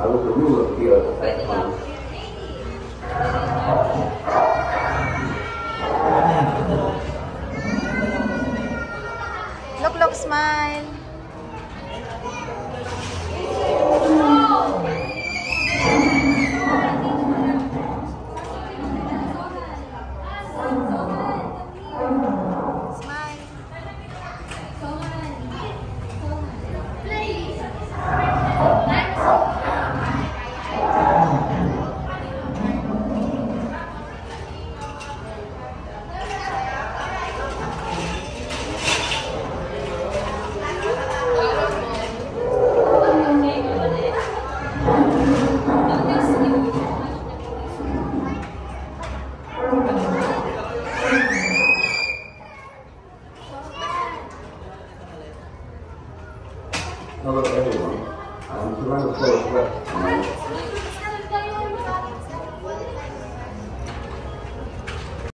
I was the ruler here at that time. Look, smile. Hello everyone, I'm Dinosaur.